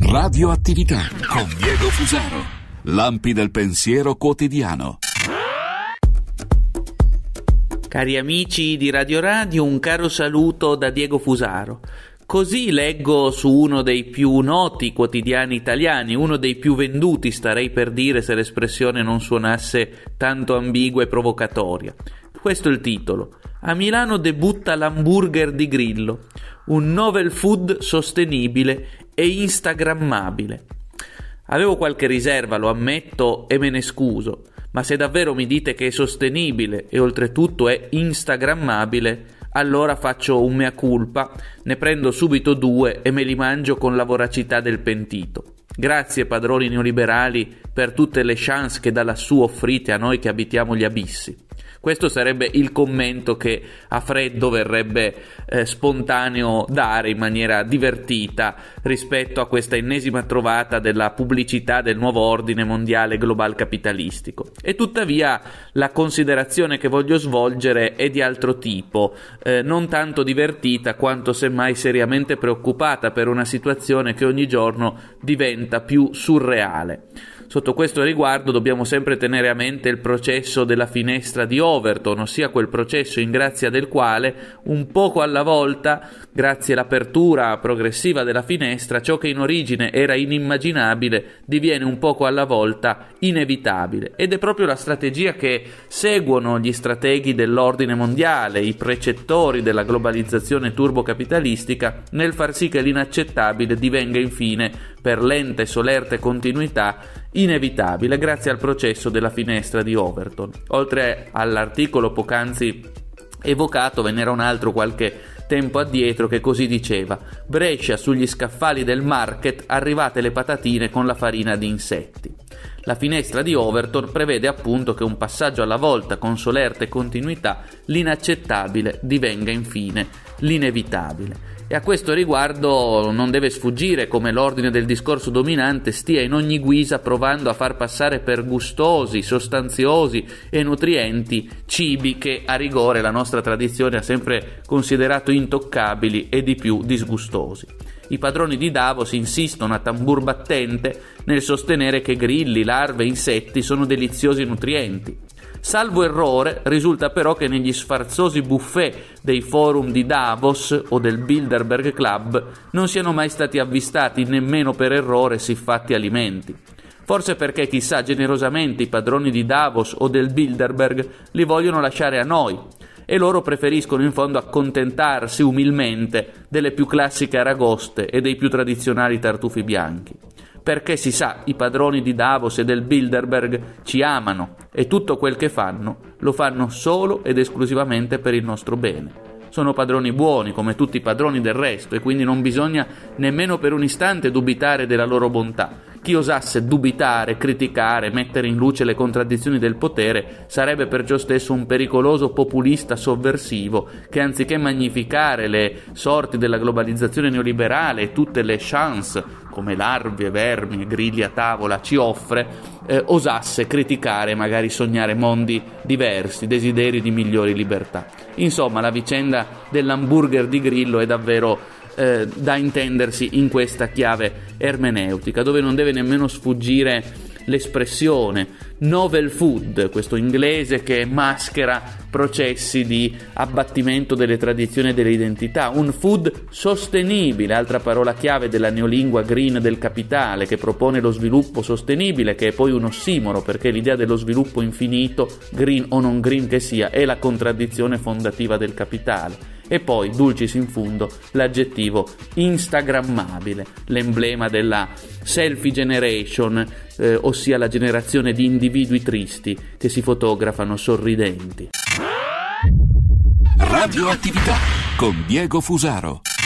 Radioattività con Diego Fusaro. Lampi del pensiero quotidiano. Cari amici di Radio Radio, un caro saluto da Diego Fusaro. Così leggo su uno dei più noti quotidiani italiani, uno dei più venduti, starei per dire se l'espressione non suonasse tanto ambigua e provocatoria. Questo è il titolo. A Milano debutta l'hamburger di Grillo, un novel food sostenibile e instagrammabile. Avevo qualche riserva, lo ammetto, e me ne scuso, ma se davvero mi dite che è sostenibile e oltretutto è instagrammabile, allora faccio un mea culpa, ne prendo subito 2 e me li mangio con la voracità del pentito. Grazie padroni neoliberali per tutte le chance che da lassù offrite a noi che abitiamo gli abissi. Questo sarebbe il commento che a freddo verrebbe spontaneo dare in maniera divertita rispetto a questa ennesima trovata della pubblicità del nuovo ordine mondiale global capitalistico. E tuttavia la considerazione che voglio svolgere è di altro tipo, non tanto divertita quanto semmai seriamente preoccupata per una situazione che ogni giorno diventa più surreale. Sotto questo riguardo dobbiamo sempre tenere a mente il processo della finestra di Overton, ossia quel processo in grazia del quale, un poco alla volta, grazie all'apertura progressiva della finestra, ciò che in origine era inimmaginabile diviene un poco alla volta inevitabile. Ed è proprio la strategia che seguono gli strateghi dell'ordine mondiale, i precettori della globalizzazione turbocapitalistica, nel far sì che l'inaccettabile divenga infine, per lenta e solerte continuità, inevitabile grazie al processo della finestra di Overton. Oltre all'articolo poc'anzi evocato, ve n'era un altro qualche tempo addietro che così diceva: Brescia, sugli scaffali del market arrivate le patatine con la farina di insetti. La finestra di Overton prevede appunto che un passaggio alla volta con solerte continuità l'inaccettabile divenga infine l'inevitabile. E a questo riguardo non deve sfuggire come l'ordine del discorso dominante stia in ogni guisa provando a far passare per gustosi, sostanziosi e nutrienti cibi che a rigore la nostra tradizione ha sempre considerato intoccabili e di più disgustosi. I padroni di Davos insistono a tambur battente nel sostenere che grilli, larve e insetti sono deliziosi nutrienti. Salvo errore, risulta però che negli sfarzosi buffet dei forum di Davos o del Bilderberg Club non siano mai stati avvistati nemmeno per errore siffatti alimenti. Forse perché, chissà, generosamente i padroni di Davos o del Bilderberg li vogliono lasciare a noi e loro preferiscono in fondo accontentarsi umilmente delle più classiche aragoste e dei più tradizionali tartufi bianchi. Perché si sa, i padroni di Davos e del Bilderberg ci amano e tutto quel che fanno lo fanno solo ed esclusivamente per il nostro bene. Sono padroni buoni come tutti i padroni del resto e quindi non bisogna nemmeno per un istante dubitare della loro bontà. Chi osasse dubitare, criticare, mettere in luce le contraddizioni del potere sarebbe perciò stesso un pericoloso populista sovversivo che anziché magnificare le sorti della globalizzazione neoliberale e tutte le chance come larve e vermi e grilli a tavola ci offre, osasse criticare e magari sognare mondi diversi, desideri di migliori libertà. Insomma, la vicenda dell'hamburger di Grillo è davvero da intendersi in questa chiave ermeneutica, dove non deve nemmeno sfuggire l'espressione novel food, questo inglese che maschera processi di abbattimento delle tradizioni e delle identità, un food sostenibile, altra parola chiave della neolingua green del capitale, che propone lo sviluppo sostenibile, che è poi un ossimoro, perché l'idea dello sviluppo infinito, green o non green che sia, è la contraddizione fondativa del capitale. E poi, dulcis in fundo, l'aggettivo instagrammabile, l'emblema della selfie generation, ossia la generazione di individui tristi che si fotografano sorridenti. Radioattività con Diego Fusaro.